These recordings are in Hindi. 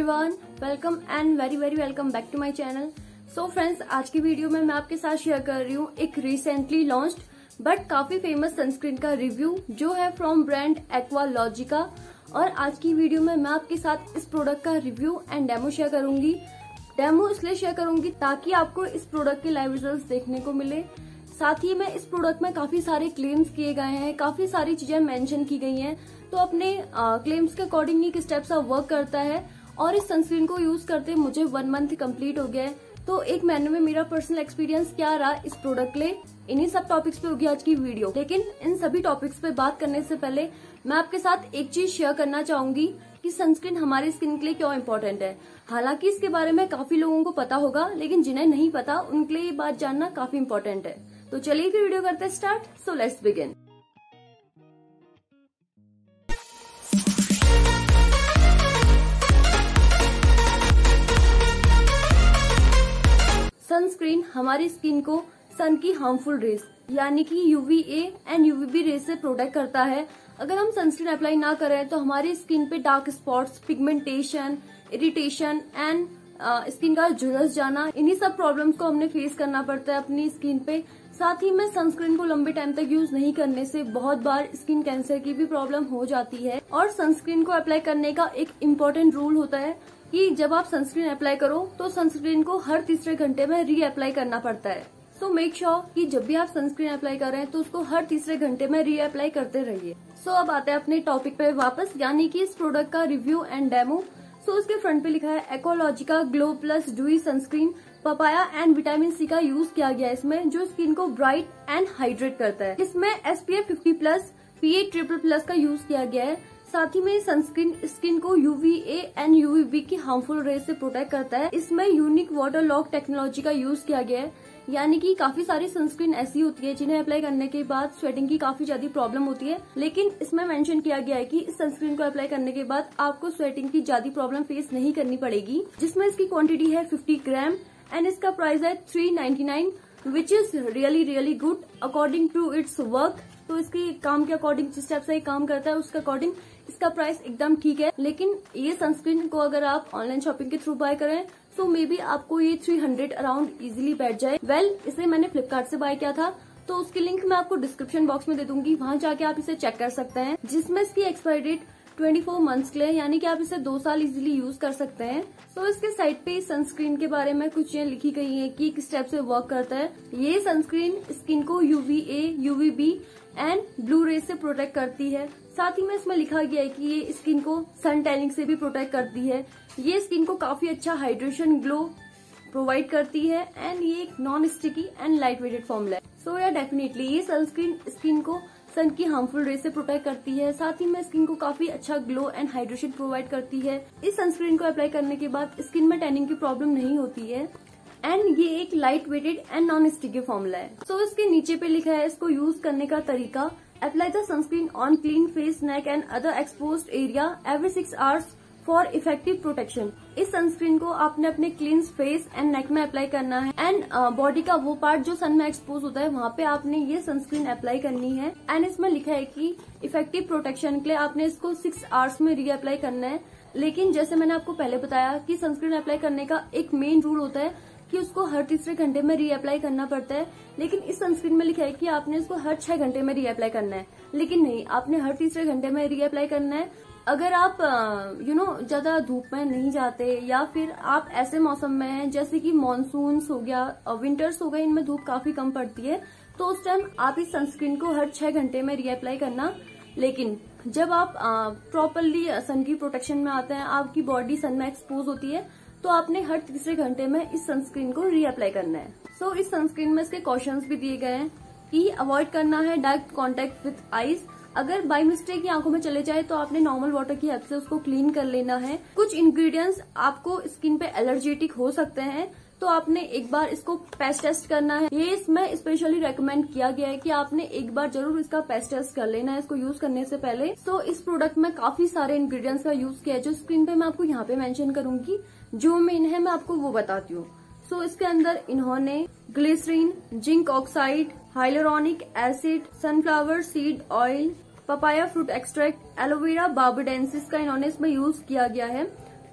Everyone, welcome and very welcome back to my channel. So friends, आज की वीडियो में मैं आपके साथ शेयर कर रही हूँ एक रिसेंटली लॉन्च्ड बट काफी फेमस सनस्क्रीन का रिव्यू जो है फ्रॉम ब्रांड एक्वालॉजिका। और आज की वीडियो में मैं आपके साथ इस प्रोडक्ट का रिव्यू एंड डेमो शेयर करूंगी। डेमो इसलिए शेयर करूंगी ताकि आपको इस प्रोडक्ट के लाइव रिजल्ट्स देखने को मिले। साथ ही में इस प्रोडक्ट में काफी सारे क्लेम्स किए गए हैं, काफी सारी चीजें मेंशन की गई हैं, तो अपने क्लेम्स के अकॉर्डिंग ये किस टाइप सा वर्क करता है। और इस सनस्क्रीन को यूज करते मुझे 1 मंथ कंप्लीट हो गया है, तो एक महीने में मेरा पर्सनल एक्सपीरियंस क्या रहा इस प्रोडक्ट के लिए, इन्हीं सब टॉपिक्स पे होगी आज की वीडियो। लेकिन इन सभी टॉपिक्स पे बात करने से पहले मैं आपके साथ एक चीज शेयर करना चाहूंगी कि सनस्क्रीन हमारी स्किन के लिए क्यों इम्पोर्टेंट है। हालांकि इसके बारे में काफी लोगों को पता होगा, लेकिन जिन्हें नहीं पता उनके लिए ये बात जानना काफी इम्पोर्टेंट है। तो चलिए फिर वीडियो करते हैं start. So let's begin. Sunscreen हमारी स्किन को सन की हार्मफुल रेज यानी कि यूवीए एंड यूवीबी रेज से प्रोटेक्ट करता है। अगर हम सनस्क्रीन अप्लाई ना करें तो हमारी स्किन पे dark spots, pigmentation, irritation and skin का झुलस जाना, इन्हीं सब प्रॉब्लम्स को हमने फेस करना पड़ता है अपनी स्किन पे। साथ ही में सनस्क्रीन को लंबे टाइम तक यूज नहीं करने से बहुत बार स्किन कैंसर की भी प्रॉब्लम हो जाती है। और सनस्क्रीन को अप्लाई करने का एक इम्पोर्टेंट रूल होता है कि जब आप सनस्क्रीन अप्लाई करो तो सनस्क्रीन को हर तीसरे घंटे में री अप्लाई करना पड़ता है। सो मेक श्योर कि जब भी आप सनस्क्रीन अप्लाई कर रहे हैं तो उसको हर तीसरे घंटे में री अप्लाई करते रहिए। सो अब आते हैं अपने टॉपिक पे वापस, यानी कि इस प्रोडक्ट का रिव्यू एंड डेमो। सो इसके फ्रंट पे लिखा है Aqualogica glow plus dewy sunscreen, papaya and vitamin C का यूज किया गया है इसमें, जो स्किन को ब्राइट एंड हाइड्रेट करता है। इसमें SPF 50+ PA++ का यूज किया गया है। साथ ही में सनस्क्रीन स्किन को UVA एंड UVB की हार्मफुल रेज से प्रोटेक्ट करता है। इसमें यूनिक वाटर लॉक टेक्नोलॉजी का यूज किया गया है, यानी कि काफी सारी सनस्क्रीन ऐसी होती है जिन्हें अप्लाई करने के बाद स्वेटिंग की काफी ज्यादा प्रॉब्लम होती है, लेकिन इसमें मेंशन किया गया है कि इस सनस्क्रीन को अप्लाई करने के बाद आपको स्वेटिंग की ज्यादा प्रॉब्लम फेस नहीं करनी पड़ेगी। जिसमें इसकी क्वांटिटी है 50 ग्राम एंड इसका प्राइस है 399, which is really good according to its work. तो इसके काम के अकॉर्डिंग, जिस टाइप से ये काम करता है उसके अकॉर्डिंग इसका प्राइस एकदम ठीक है। लेकिन ये सनस्क्रीन को अगर आप ऑनलाइन शॉपिंग के थ्रू बाय करें तो मे बी आपको ये 300 अराउंड इजीली बैठ जाए। इसे मैंने फ्लिपकार्ट से बाय किया था, तो उसकी लिंक मैं आपको डिस्क्रिप्शन बॉक्स में दे दूंगी, वहां जाके आप इसे चेक कर सकते हैं। जिसमें इसकी एक्सपायरी डेट 24 मंथ्स के लिए, यानी कि आप इसे 2 साल इजीली यूज कर सकते हैं। तो इसके साइड पे सनस्क्रीन के बारे में कुछ चीजें लिखी गई हैं कि किस टाइप से वर्क करता है। ये सनस्क्रीन स्किन को UVA, UVB and blue rays से प्रोटेक्ट करती है। साथ ही में इसमें लिखा गया है कि ये स्किन को सन टैनिंग से भी प्रोटेक्ट करती है। ये स्किन को काफी अच्छा हाइड्रेशन ग्लो प्रोवाइड करती है एंड ये एक non sticky and light weighted formula है। सो या डेफिनेटली ये सनस्क्रीन स्किन को सन की हार्मफुल रेज से प्रोटेक्ट करती है। साथ ही में स्किन को काफी अच्छा ग्लो एंड हाइड्रेशन प्रोवाइड करती है। इस सनस्क्रीन को अप्लाई करने के बाद स्किन में टैनिंग की प्रॉब्लम नहीं होती है एंड ये एक light weighted and non sticky formula है। सो इसके नीचे पे लिखा है इसको यूज करने का तरीका। Apply the sunscreen on clean face, neck and other exposed area every 6 hours for effective protection. इस सनस्क्रीन को आपने अपने क्लीन फेस एंड नेक में अप्लाई करना है एंड बॉडी का वो पार्ट जो सन में एक्सपोज होता है वहाँ पे आपने ये सनस्क्रीन अप्लाई करनी है। एंड इसमें लिखा है कि इफेक्टिव प्रोटेक्शन के लिए आपने इसको 6 आवर्स में री अप्लाई करना है। लेकिन जैसे मैंने आपको पहले बताया कि सनस्क्रीन अप्लाई करने का एक मेन रूल होता है कि उसको हर तीसरे घंटे में री अप्लाई करना पड़ता है। लेकिन इस सनस्क्रीन में लिखा है कि आपने इसको हर 6 घंटे में री अप्लाई करना है, लेकिन नहीं, आपने हर तीसरे घंटे में री अप्लाई करना है। अगर आप ज्यादा धूप में नहीं जाते या फिर आप ऐसे मौसम में हैं जैसे कि मानसून हो गया, विंटर्स हो गए, इनमें धूप काफी कम पड़ती है, तो उस टाइम आप इस सनस्क्रीन को हर 6 घंटे में री अप्लाई करना। लेकिन जब आप प्रॉपरली सन की प्रोटेक्शन में आते हैं, आपकी बॉडी सन में एक्सपोज होती है, तो आपने हर तीसरे घंटे में इस सनस्क्रीन को री अप्लाई करना है। सो इस सनस्क्रीन में इसके कॉशंस भी दिए गए हैं कि अवॉइड करना है डायरेक्ट कांटेक्ट विद आईज। अगर बाय मिस्टेक की आंखों में चले जाए तो आपने नॉर्मल वाटर की हेल्प से उसको क्लीन कर लेना है। कुछ इंग्रेडिएंट्स आपको स्किन पे एलर्जेटिक हो सकते हैं, तो आपने एक बार इसको पैच टेस्ट करना है। ये इसमें स्पेशली रेकमेंड किया गया है कि आपने एक बार जरूर इसका पैच टेस्ट कर लेना है इसको यूज करने से पहले। तो इस प्रोडक्ट में काफी सारे इंग्रेडिएंट्स का यूज किया है, जो स्क्रीन पे मैं आपको यहाँ पे मेंशन करूंगी। जो मेन है मैं आपको वो बताती हूँ। सो इसके अंदर इन्होंने glycerin, zinc oxide, hyaluronic acid, sunflower seed oil, papaya fruit extract, aloe vera barbadensis का इन्होंने इसमें यूज किया गया है।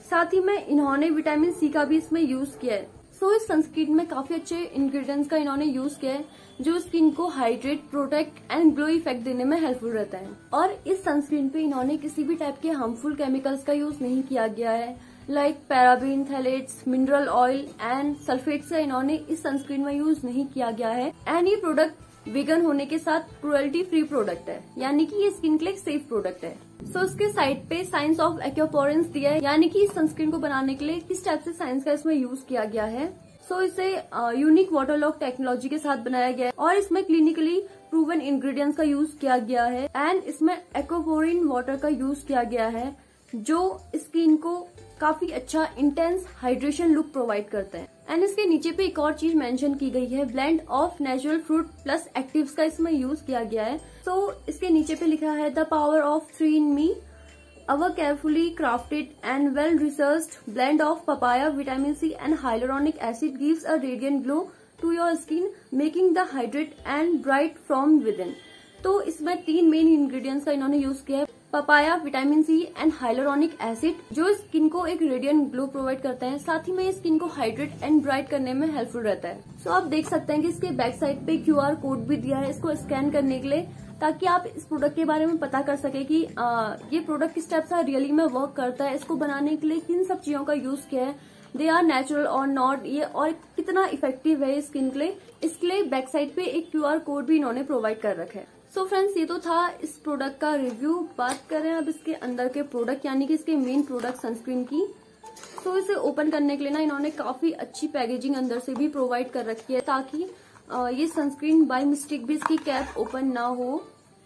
साथ ही में इन्होंने विटामिन सी का भी इसमें यूज किया है। सो इस सनस्क्रीन में काफी अच्छे इंग्रेडिएंट्स का इन्होंने यूज किया है जो स्किन को hydrate, protect and glow effect देने में हेल्पफुल रहता है। और इस सनस्क्रीन पे इन्होंने किसी भी टाइप के हार्मफुल केमिकल्स का यूज नहीं किया गया है, like paraben, phthalates, mineral oil and sulphate से इन्होंने इस सनस्क्रीन में यूज नहीं किया गया है। एंड ये प्रोडक्ट वीगन होने के साथ क्रुएल्टी फ्री प्रोडक्ट है, यानी कि ये स्किन के लिए सेफ प्रोडक्ट है। सो इसके साइड पे साइंस ऑफ एक्वापोरेंस दिया है, यानी कि इस सनस्क्रीन को बनाने के लिए किस टाइप से साइंस का इसमें यूज किया गया है। सो इसे यूनिक वाटर लॉक टेक्नोलॉजी के साथ बनाया गया है और इसमें क्लिनिकली प्रूवन इंग्रेडिएंट्स का यूज किया गया है एंड इसमें एक्वापोरिन वाटर का यूज किया गया है जो स्किन को काफी अच्छा इंटेंस हाइड्रेशन लुक प्रोवाइड करते हैं। एंड इसके नीचे पे एक और चीज मेंशन की गई है, blend of natural fruit plus actives का इसमें यूज किया गया है। सो इसके नीचे पे लिखा है the power of 3 in me, our carefully crafted and well researched blend of papaya, vitamin C and hyaluronic acid gives a radiant glow to your skin, making the hydrate and bright from within। तो इसमें 3 मेन इंग्रेडिएंट्स का इन्होंने यूज किया है, papaya, vitamin C and hyaluronic acid, जो स्किन को एक रेडियंट ग्लो प्रोवाइड करता है, साथ ही में स्किन को हाइड्रेट एंड ब्राइट करने में हेल्पफुल रहता है। सो आप देख सकते हैं कि इसके बैक साइड पे QR कोड भी दिया है इसको स्कैन करने के लिए, ताकि आप इस प्रोडक्ट के बारे में पता कर सके कि ये प्रोडक्ट किस टाइप से रियली में वर्क करता है, इसको बनाने के लिए किन सब चीजों का यूज किया है, दे आर नेचुरल और नॉट, ये और कितना इफेक्टिव है स्किन के लिए। इसके लिए बैक साइड पे एक QR कोड भी इन्होंने प्रोवाइड कर रखा है। सो फ्रेंड्स, ये तो था इस प्रोडक्ट का रिव्यू। बात करें अब इसके अंदर के प्रोडक्ट, यानी कि इसके मेन प्रोडक्ट सनस्क्रीन की। सो इसे ओपन करने के लिए ना इन्होंने काफी अच्छी पैकेजिंग अंदर से भी प्रोवाइड कर रखी है, ताकि ये सनस्क्रीन बाय मिस्टेक भी इसकी कैप ओपन ना हो।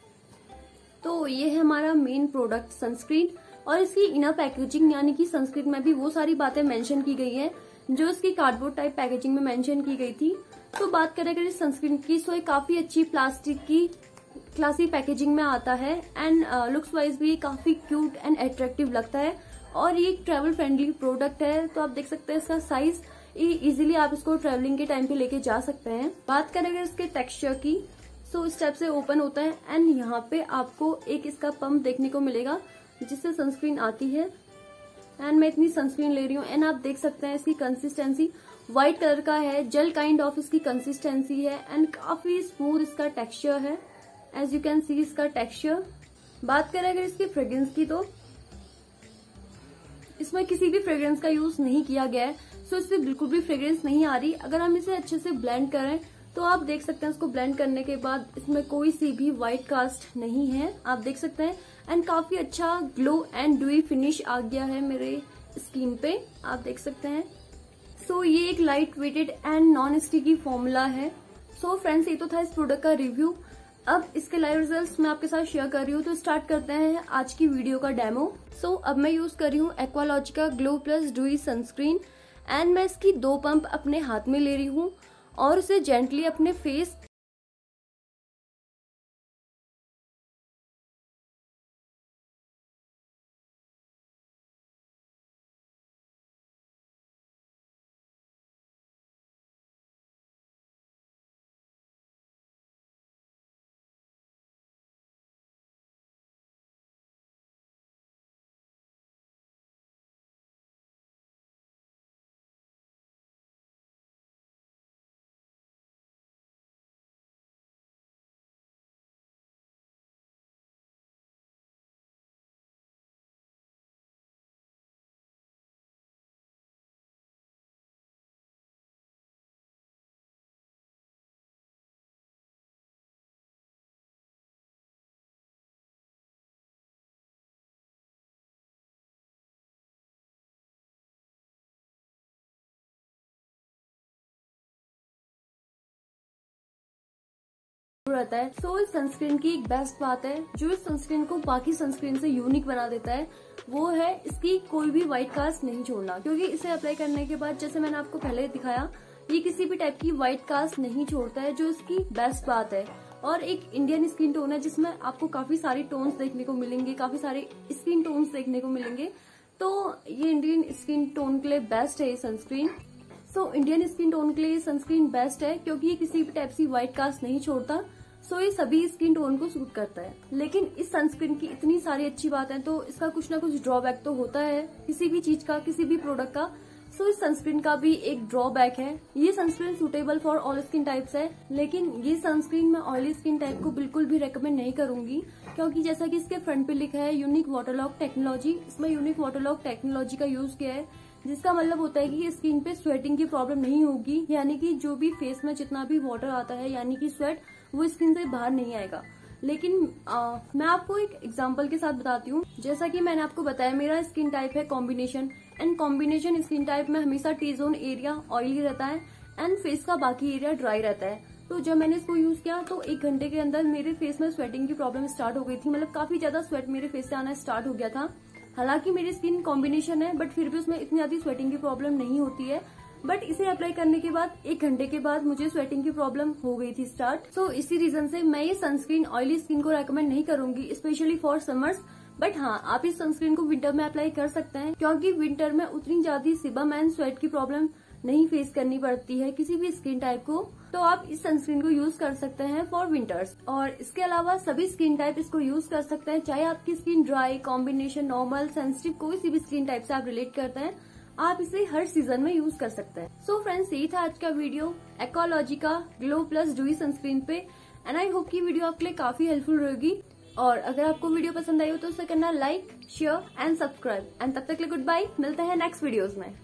तो ये है हमारा मेन प्रोडक्ट सनस्क्रीन, और इसकी इनर पैकेजिंग, यानी कि सनस्क्रीन में भी वो सारी बातें मेंशन की गई है जो इसकी कार्डबोर्ड टाइप पैकेजिंग में मेंशन की गई थी। तो बात करें अगर इस सनस्क्रीन की, सो ये काफी अच्छी प्लास्टिक की क्लासी पैकेजिंग में आता है एंड लुक्स वाइज भी काफी क्यूट एंड अट्रैक्टिव लगता है, और ये एक ट्रेवल फ्रेंडली प्रोडक्ट है। तो आप देख सकते हैं इसका साइज, इजीली आप इसको ट्रेवलिंग के टाइम पे लेके जा सकते हैं। बात करें अगर इसके टेक्सचर की, सो इस टाइप से ओपन होता है एंड यहाँ पे आपको एक इसका पंप देखने को मिलेगा जिससे सनस्क्रीन आती है। एंड मैं इतनी सनस्क्रीन ले रही हूँ एंड आप देख सकते हैं इसकी कंसिस्टेंसी व्हाइट कलर का है, जेल काइंड ऑफ इसकी कंसिस्टेंसी है एंड काफी स्मूथ इसका टेक्सचर है, एज यू कैन सी इसका टेक्सचर। बात करें अगर इसकी फ्रेग्रेंस की, तो इसमें किसी भी फ्रेग्रेंस का यूज नहीं किया गया है, सो इससे बिल्कुल भी फ्रेग्रेंस नहीं आ रही। अगर हम इसे अच्छे से ब्लेंड करें तो आप देख सकते हैं इसको ब्लेंड करने के बाद इसमें कोई सी भी व्हाइट कास्ट नहीं है, आप देख सकते हैं। एंड काफी अच्छा ग्लो एंड ड्यूई फिनिश आ गया है मेरे स्किन पे, आप देख सकते हैं। सो ये एक light weighted and non sticky formula है। सो फ्रेंड्स, ये तो था इस प्रोडक्ट का रिव्यू। अब इसके लाइव रिजल्ट्स मैं आपके साथ शेयर कर रही हूँ, तो स्टार्ट करते हैं आज की वीडियो का डेमो। सो अब मैं यूज कर रही हूँ Aqualogica glow plus dewy sunscreen and मैं इसकी 2 पंप अपने हाथ में ले रही हूँ और उसे जेंटली अपने फेस रहता है। सो इस सनस्क्रीन की एक बेस्ट बात है, जो इस सनस्क्रीन को बाकी सनस्क्रीन से यूनिक बना देता है, वो है इसकी कोई भी व्हाइट कास्ट नहीं छोड़ना। क्योंकि इसे अप्लाई करने के बाद, जैसे मैंने आपको पहले दिखाया, ये किसी भी टाइप की व्हाइट कास्ट नहीं छोड़ता है, जो इसकी बेस्ट बात है। और एक इंडियन स्किन टोन है जिसमें आपको काफी सारे टोन्स देखने को मिलेंगे, काफी सारे स्किन टोन्स देखने को मिलेंगे। तो ये इंडियन स्किन टोन के लिए बेस्ट है ये sunscreen. So Indian skin tone के लिए सनस्क्रीन बेस्ट है क्योंकि ये किसी भी टाइप की व्हाइट कास्ट नहीं छोड़ता। सो ये सभी स्किन टोन को सूट करता है। लेकिन इस सनस्क्रीन की इतनी सारी अच्छी बात है तो इसका कुछ ना कुछ ड्रॉबैक तो होता है किसी भी चीज का, किसी भी प्रोडक्ट का। सो इस सनस्क्रीन का भी एक ड्रॉबैक है। ये sunscreen suitable for all skin types है, लेकिन ये सनस्क्रीन मैं ऑयली स्किन टाइप को बिल्कुल भी रेकमेंड नहीं करूंगी, क्योंकि जैसा कि इसके फ्रंट पे लिखा है यूनिक वाटर लॉक टेक्नोलॉजी, इसमें यूनिक वाटर लॉक टेक्नोलॉजी का यूज किया है, जिसका मतलब होता है कि स्किन पे स्वेटिंग की प्रॉब्लम नहीं होगी, यानी कि जो भी फेस में जितना भी वाटर आता है यानी कि स्वेट, वो स्किन से बाहर नहीं आएगा। लेकिन मैं आपको एक एग्जांपल के साथ बताती हूँ। जैसा कि मैंने आपको बताया मेरा स्किन टाइप है combination, and combination skin type में हमेशा टी जोन एरिया ऑयली रहता है एंड फेस का बाकी एरिया ड्राई रहता है। तो जब मैंने इसको यूज किया तो 1 घंटे के अंदर मेरे फेस में स्वेटिंग की प्रॉब्लम स्टार्ट हो गई थी, मतलब काफी ज्यादा स्वेट मेरे फेस से आना स्टार्ट हो गया था। हालांकि मेरी स्किन कॉम्बिनेशन है बट फिर भी उसमें इतनी ज्यादा स्वेटिंग की प्रॉब्लम नहीं होती है। बट इसे अप्लाई करने के बाद 1 घंटे के बाद मुझे स्वेटिंग की प्रॉब्लम हो गई थी स्टार्ट। सो इसी रीजन से मैं ये सनस्क्रीन ऑयली स्किन को रेकमेंड नहीं करूंगी, स्पेशली फॉर समर्स। बट हाँ, आप इस सनस्क्रीन को विंटर में अप्लाई कर सकते हैं, क्योंकि विंटर में उतनी ज्यादा सिबम एंड स्वेट की प्रॉब्लम नहीं फेस करनी पड़ती है किसी भी स्किन टाइप को। तो आप इस सनस्क्रीन को यूज कर सकते हैं फॉर विंटर्स। और इसके अलावा सभी स्किन टाइप इसको यूज कर सकते हैं, चाहे आपकी skin dry, combination, normal, sensitive, कोई सी भी स्किन टाइप से आप रिलेट करते हैं, आप इसे हर सीजन में यूज कर सकते हैं। सो फ्रेंड्स, यही था आज का video Aqualogica glow plus dewy sunscreen पे, एंड आई होप की वीडियो आपके लिए काफी हेल्पफुल रहेगी। और अगर आपको वीडियो पसंद आई हो तो उसे करना like, share and subscribe. And तब तक के लिए गुड बाय, मिलते हैं नेक्स्ट वीडियोस में।